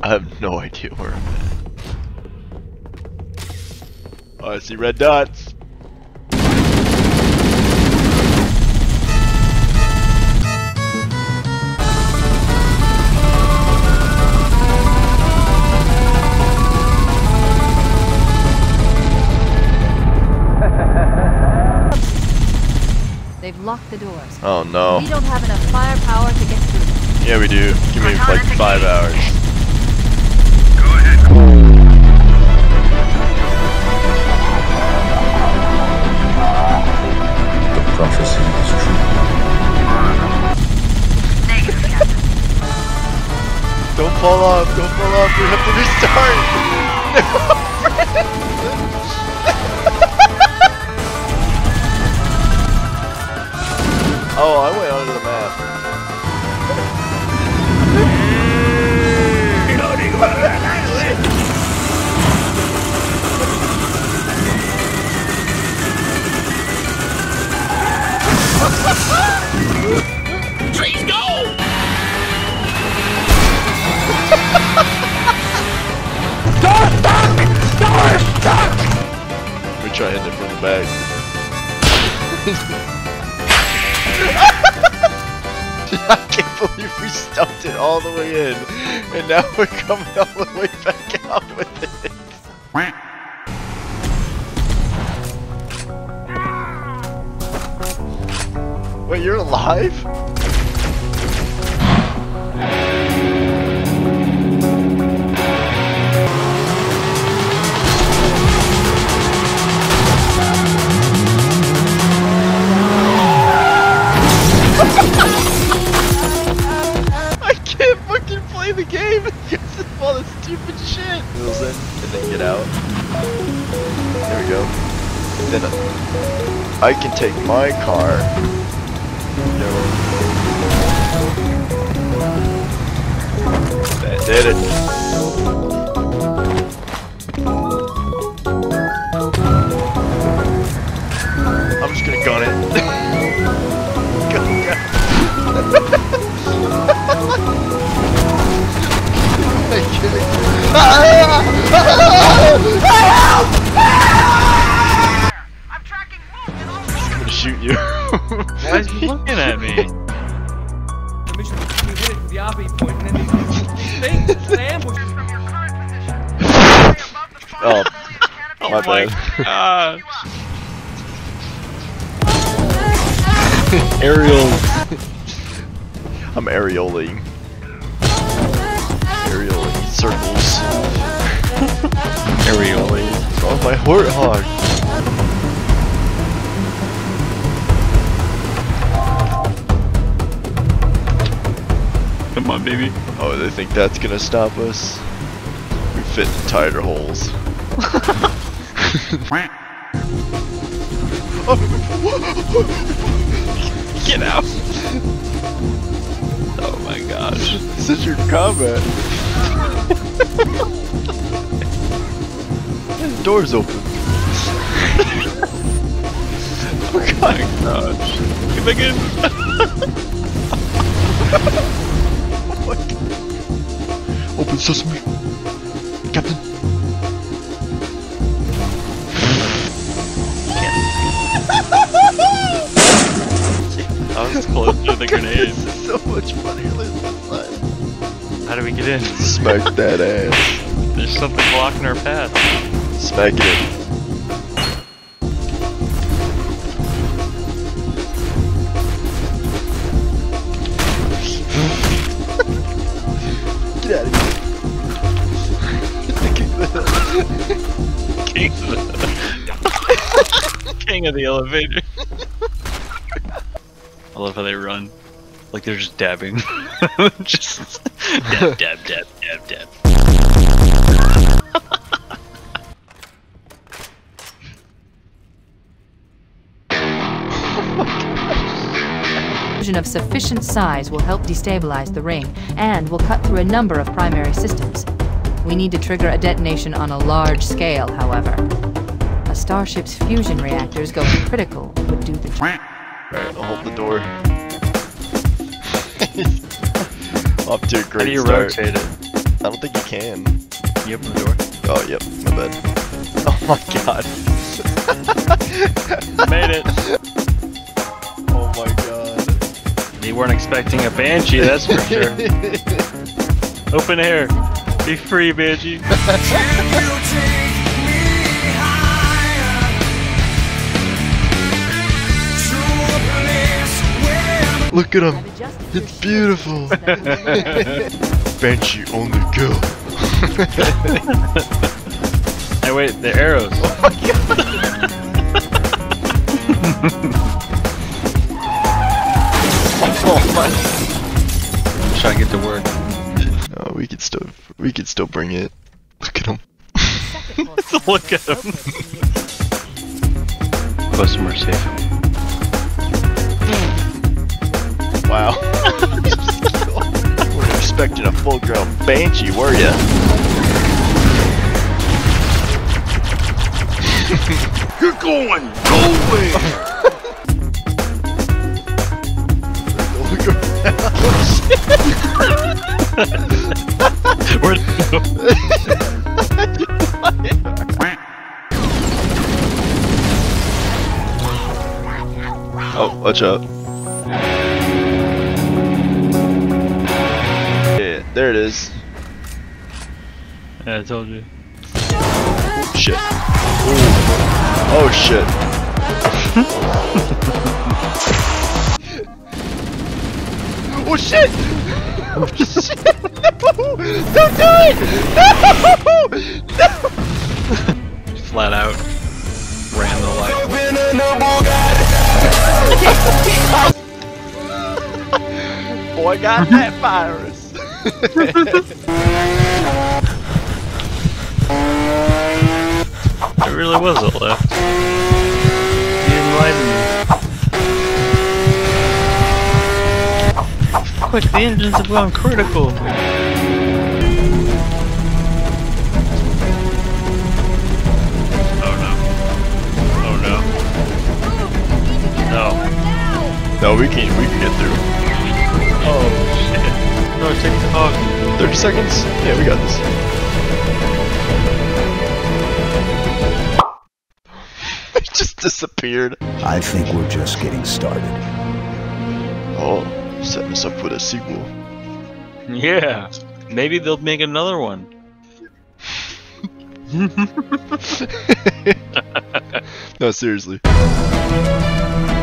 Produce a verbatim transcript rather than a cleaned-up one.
I have no idea where I'm at. Oh, I see red dots. They've locked the doors. Oh no. We don't have enough firepower to get through them. Yeah, we do. Give me like five hours. Go ahead. The prophecy is true. Negative, Captain. Don't fall off. Don't fall off. We have to restart. Oh, I went onto the map. Trees go! Door stuck! Door stuck! We try hitting it from the back. I can't believe we stumped it all the way in, and now we're coming all the way back out with it. Wait, you're alive? The game because of all this stupid shit. Wheels in and then get out. There we go. Then I can take my car. No. That did it. I'm just gonna gun it. Go, go. I'm tracking movement on I'm gonna shoot you. Why is he looking at me? The mission was to hit it to the R B point and then these things, it's an ambush. from your current position. Above the Oh, Academy. my bad. Aerial. I'm areoling. Areoling circles. Aerial. Oh, my warthog. Come on, baby. Oh, they think that's gonna stop us? We fit in tighter holes. Get out. Oh my gosh. This is your combat. The door's open. Oh my gosh. Get back in. What? Open sesame. Captain. I was close to the grenade. This is so much funnier than this time. How do we get in? Smack that ass. There's something blocking our path. Smack it. Get out of here. King of the King of the elevator. I love how they run. Like they're just dabbing. Just dab, dab, dab, dab, dab. Of sufficient size will help destabilize the ring and will cut through a number of primary systems. We need to trigger a detonation on a large scale, however. A starship's fusion reactors going critical would do the trick. Alright, I'll hold the door. Off to a How great do you start. rotate it? don't think you can. You open the door. Oh, yep, my bad. Oh my god. Made it. Oh my god. They weren't expecting a banshee, that's for sure. Open air. Be free, banshee. Look at him. It's beautiful. Banshee on the go. Hey, wait, the arrows. Oh my god. Oh my. Let's try and get to work. Oh, we could still, we could still bring it. Look at him. Look at him. Customer safe. Wow. We're expecting a full-grown banshee, were ya? You're going nowhere! Where'd it go? Oh, watch out. Yeah, there it is. Yeah, I told you. Shit. Oh shit. Oh shit! Oh shit! No! Don't do it! No! No! Flat out. Ran the light. Boy got that virus. There really was a left. You enlightened me. Quick, the engines have gone critical. Oh no. Oh no. No. No, we can we can get through. Oh shit. No, take the hog. Thirty seconds? Yeah, we got this. It just disappeared. I think we're just getting started. Oh, setting us up for the sequel. Yeah. Maybe they'll make another one. No, seriously.